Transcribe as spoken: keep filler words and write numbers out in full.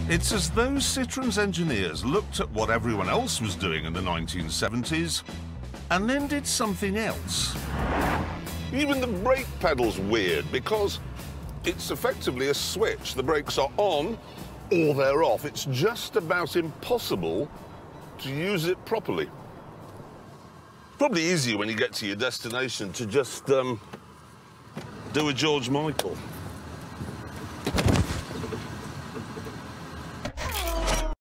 It's as though Citroën's engineers looked at what everyone else was doing in the nineteen seventies and then did something else. Even the brake pedal's weird because it's effectively a switch. The brakes are on or they're off. It's just about impossible to use it properly. Probably easier when you get to your destination to just um, do a George Michael.